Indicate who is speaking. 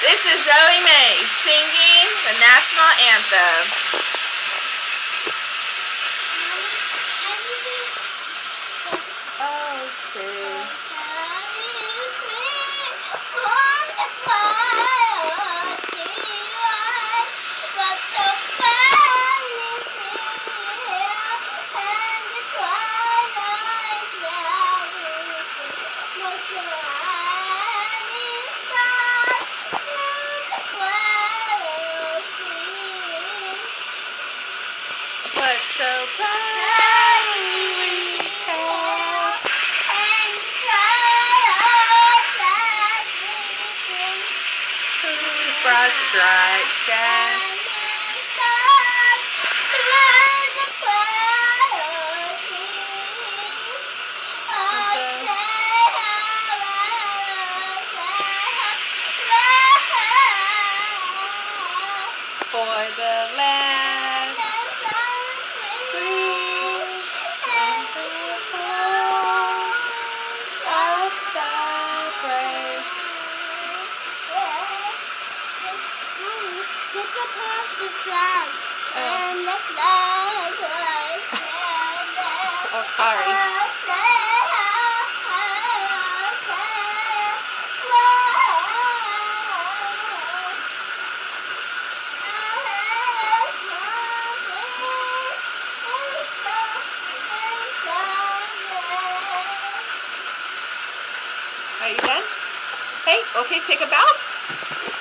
Speaker 1: This is Zoe May singing the national anthem. What's so proudly we hail, and triumph whose broad stripes shine. For the land free and the home of thy praise.
Speaker 2: Look across the flag, and the flag was
Speaker 1: Oh, sorry. Are you done? Hey, okay, take a bow.